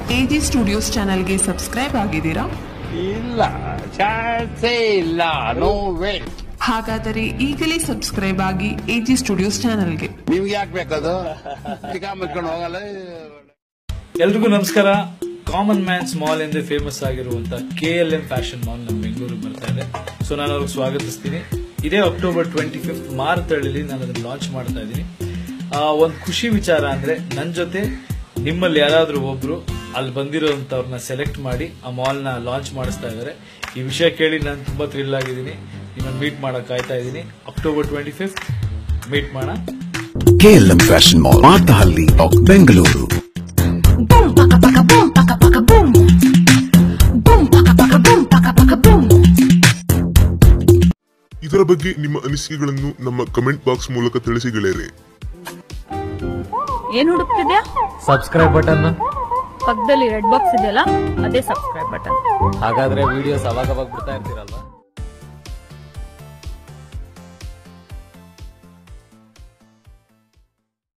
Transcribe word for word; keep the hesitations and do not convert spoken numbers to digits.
AG studios ಚಾನೆಲ್ಗೆ subscribe ಆಗಿದ್ದೀರಾ? ಇಲ್ಲ, ಚಾನ್ಸೇ ಇಲ್ಲ. No way. ಹಾಗಾದರೆ ಈಗಲೇ ಸಬ್ಸ್ಕ್ರೈಬ್ ಆಗಿ ಎಜಿ ಸ್ಟುಡಿಯೋಸ್ ಚಾನೆಲ್ಗೆ. ನಿಮ್ಗೆ ಯಾಕೆ ಬೇಕದು? ಮುಚ್ಕೊಂಡು ಹೋಗಲ್ಲ. ಎಲ್ರಿಗೂ ನಮಸ್ಕಾರ. ಕಾಮನ್ ಮ್ಯಾನ್ಸ್ ಮಾಲ್ ಎಂದೇ ಫೇಮಸ್ ಆಗಿರುವಂತ K L M fashion mall ನಮ್ಮ ಬೆಂಗಳೂರಿಗೆ ಬರ್ತಾ ಇದೆ. ಸೊ ನಾನು ಅವ್ರಿಗೆ ಸ್ವಾಗತಿಸ್ತೀನಿ. ಇದೇ ಅಕ್ಟೋಬರ್ ಟ್ವೆಂಟಿ ಫಿಫ್ತ್ ಮಾರುತಳ್ಳಿಲಿ ನಾನು ಅದನ್ನು ಲಾಂಚ್ ಮಾಡ್ತಾ ಇದ್ದೀನಿ. ಒಂದು ಖುಷಿ ವಿಚಾರ ಅಂದ್ರೆ ನನ್ನ ಜೊತೆ ನಿಮ್ಮಲ್ಲಿ ಯಾರಾದ್ರೂ ಒಬ್ರು ಅಲ್ಲಿ ಬಂದಿರೋಂಥವ್ರನ್ನ ಸೆಲೆಕ್ಟ್ ಮಾಡಿ ಆ ಮಾಲ್ ನ ಲಾಂಚ್ ಮಾಡಿಸ್ತಾ ಇದ್ದಾರೆ. ಈ ವಿಷಯ ಕೇಳಿ ನಾನು ತುಂಬಾ ಥ್ರಿಲ್ ಆಗಿದ್ದೀನಿ. ನಿಮ್ಮನ್ನು ಮೀಟ್ ಮಾಡಕ್ ಕಾಯ್ತಾ ಇದ್ದೀನಿ. ಅಕ್ಟೋಬರ್ ಟ್ವೆಂಟಿ ಫಿಫ್ತ್ ಮೀಟ್ ಮಾಡೋಣ. K L M fashion mall, Marathahalli, Bengaluru. ಇದರ ಬಗ್ಗೆ ನಿಮ್ಮ ಅನಿಸಿಕೆಗಳನ್ನು ನಮ್ಮ ಕಮೆಂಟ್ ಬಾಕ್ಸ್ ಮೂಲಕ ತಿಳಿಸಿ ಗೆಳೆಯರೆ. ಏನ್ ಹುಡುಕ್ತಿದ್ಯಾ? Subscribe button. ಪಕ್ಕದಲ್ಲಿ ರೆಡ್ ಬಾಕ್ಸ್ ಇದೆಯಲ್ಲ, ಅದೇ ಸಬ್ಸ್ಕ್ರೈಬ್ ಬಟನ್. ಹಾಗಾದ್ರೆ ವಿಡಿಯೋಸ್ ಅವಾಗ ಅವಾಗ ಬರ್ತಾ ಇರ್ತೀರಲ್ವಾ?